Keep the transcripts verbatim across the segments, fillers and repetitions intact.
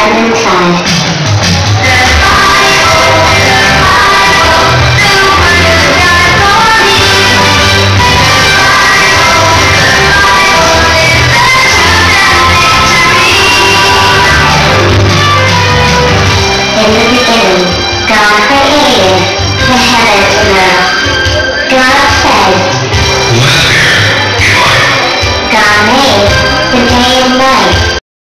garden inside. In the beginning, God created the heavens and earth. God said, "Let there be light." God made the day and night.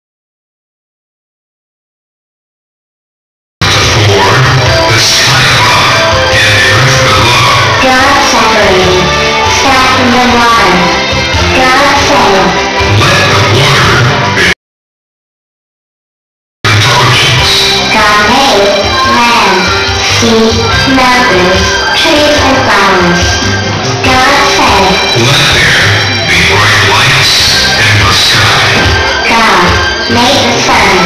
For the sky above and the earth below. God separated sky from the water. God said, Let the water be intelligence. God made land, sea, mountains, trees, and flowers. God said, Let there be bright lights in the sky. God made the sun